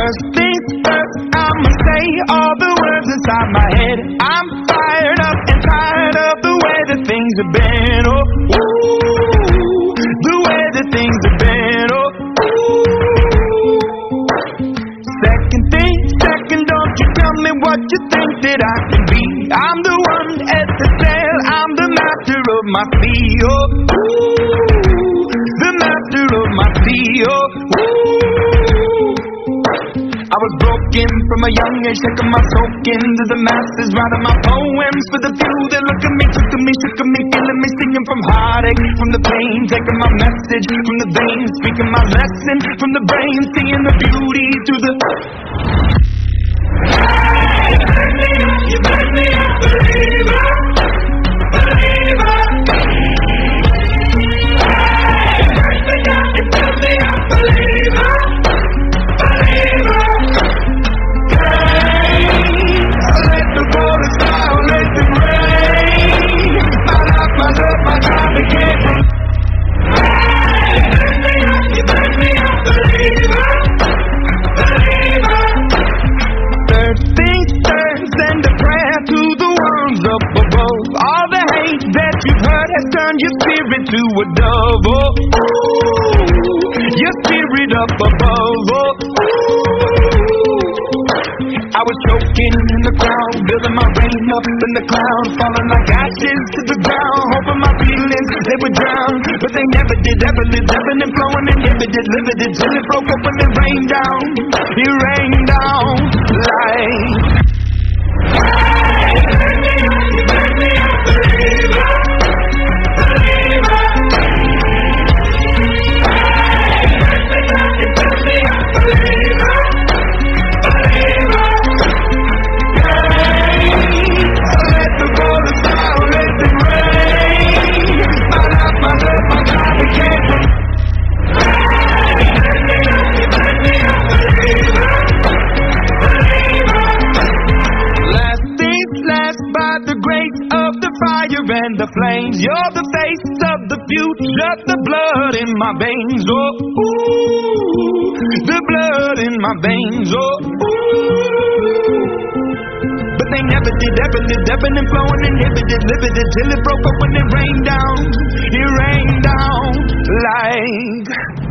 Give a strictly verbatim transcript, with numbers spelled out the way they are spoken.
First things first, I'ma say all the words inside my head. I'm fired up and tired of the way that things have been. Oh, ooh, the way that things have been. Oh, ooh. Second thing, second, don't you tell me what you think that I can be. I'm the one at the sail, I'm the master of my sea. Oh, ooh, the master of my sea. Oh, ooh. I was broken from a young age, taking my soak into the masses, writing my poems for the few that look at me, took at me, shook at me, feeling me, singing from heartache, from the pain, taking my message from the veins, speaking my lesson from the brain, seeing the beauty through the. Hey, you burn me up, you burn me up, believer, believer. Hey, you burn me up, you burn me up, believer, believer. Turn your spirit to a dove, oh, ooh, your spirit up above, oh, ooh. I was choking in the crowd, building my rain up in the cloud, falling like ashes to the ground, hoping my feelings, they would drown, but they never did, ever lived, ebbing and flowing, inhibited, limited, till it broke up and it rained down, it rained down like. Hey, you burn me up, you burn me up, believer. And the flames, you're the face of the future, the blood in my veins, oh, ooh, the blood in my veins, oh, ooh. But they never did, ever lived, ebbing and flowing, inhibited, limited, till it broke up when it rained down, it rained down like.